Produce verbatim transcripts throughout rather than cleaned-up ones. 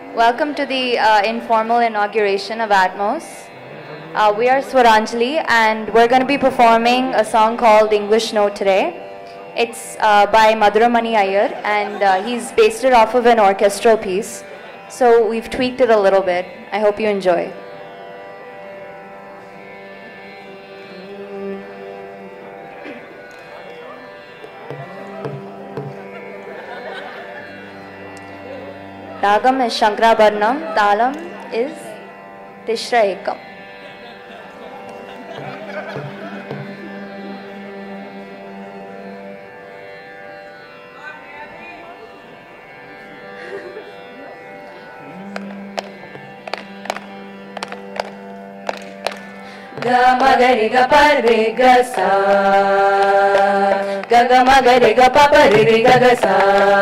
Welcome to the uh, informal inauguration of ATMOS. Uh, we are Swaranjali and we're going to be performing a song called English Note today. It's uh, by Madhuramani Iyer and uh, he's based it off of an orchestral piece. So we've tweaked it a little bit. I hope you enjoy. Ragam is Shankarabharanam, Talam is Tishra Ekam. Ga ma ga ri ga pa re ga sa, ga ga ma ga ri ga pa pa re re ga ga sa,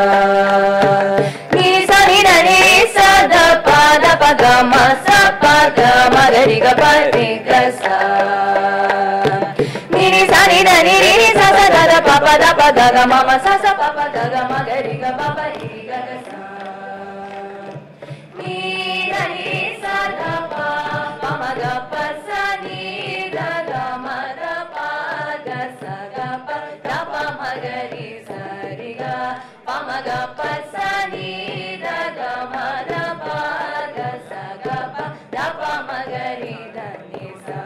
ni sa ni da ni sa da pa da pa ga ma sa pa ga ma ga ri ga pa re ga sa, ni ni sa ni da ni ni ni sa sa da da pa pa da pa ga ga ma ma sa sa pa pa da ga ma ga ri ga pa pa ri ri ga ga sa, ni da ni sa da pa pa ma ga pa sa ni ga pa sa ni da ga ma da pa ga sa ga pa da pa ma ga ri da ni sa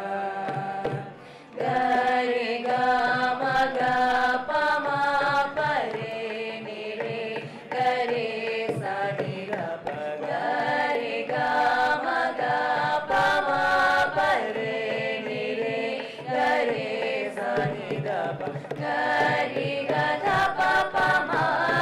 ga ri ga ma ga pa ma pa re ni re ga re sa ni da pa ga ri ga ma ga pa ma pa re ni re ga re sa ni da pa ga ri ga da pa pa ma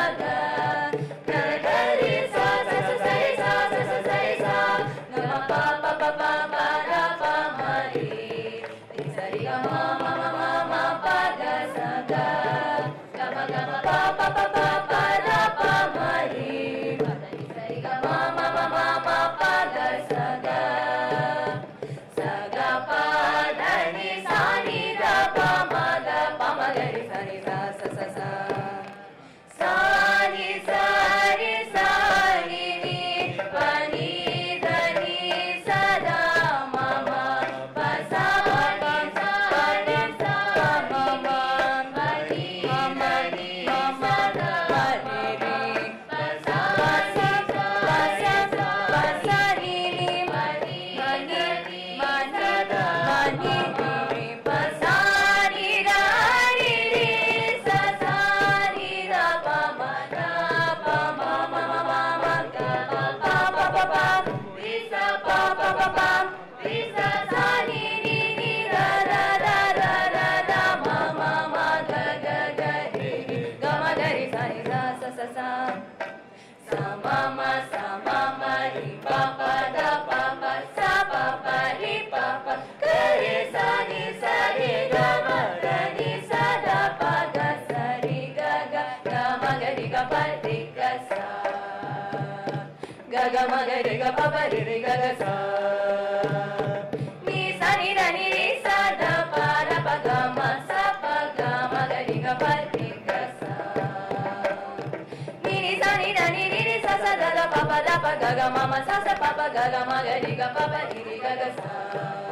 ga ga ma ga re ga pa pa re re ga ga sa, ni sa ni da ni re sa da pa da pa ga ma sa pa ga ma ga re ga pa re ga sa, ni ni sa ni da ni re sa sa da da pa pa da pa ga ga ma ma sa sa pa pa ga ga ma ga re ga pa pa re re ga ga sa.